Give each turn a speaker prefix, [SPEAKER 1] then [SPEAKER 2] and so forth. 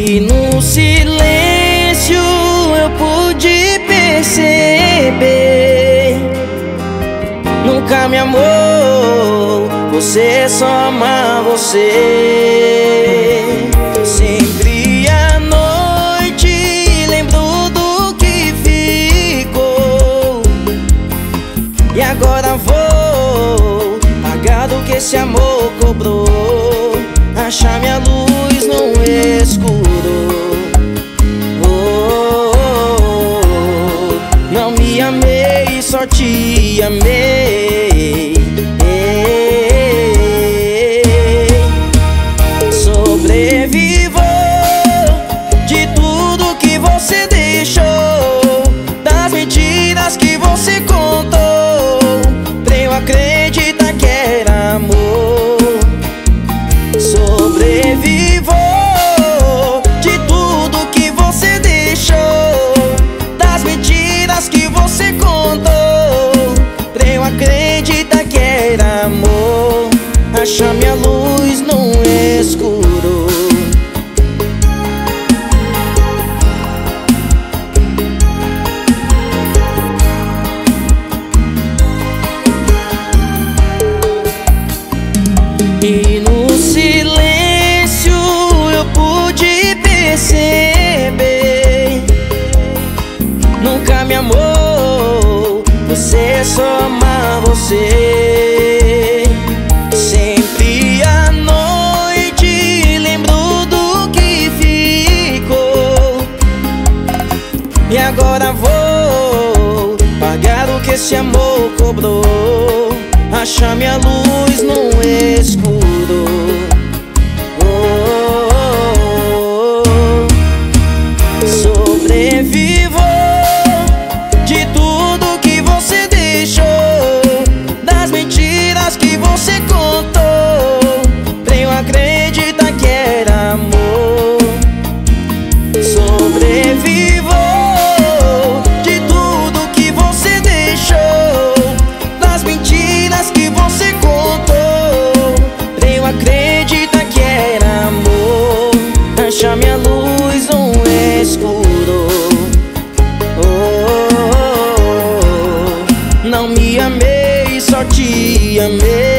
[SPEAKER 1] E no silêncio eu pude perceber, nunca me amou, você só ama você. Sempre à noite lembro do que ficou, e agora vou pagar do que esse amor cobrou, achar minha luz no escuro. Não me amei, só te amei. Sobrevivo de tudo que você deixou, das mentiras que você contou, pra eu acreditar que era amor. Sobrevivo de tudo que você deixou, das mentiras que você contou, pra eu acreditar que era amor, achar minha luz no escuro. E no silêncio eu pude perceber, nunca me amou, você só ama você. Sempre à noite lembro do que ficou, e agora vou pagar o que esse amor cobrou, achar minha luz no escuro. Sobrevivo de tudo que você deixou, das mentiras que você contou, pra eu acreditar que era amor. Sobrevivo de tudo que você deixou, das mentiras que você contou, pra eu acreditar que era amor, achar minha luz no escuro. Não me amei, só te amei.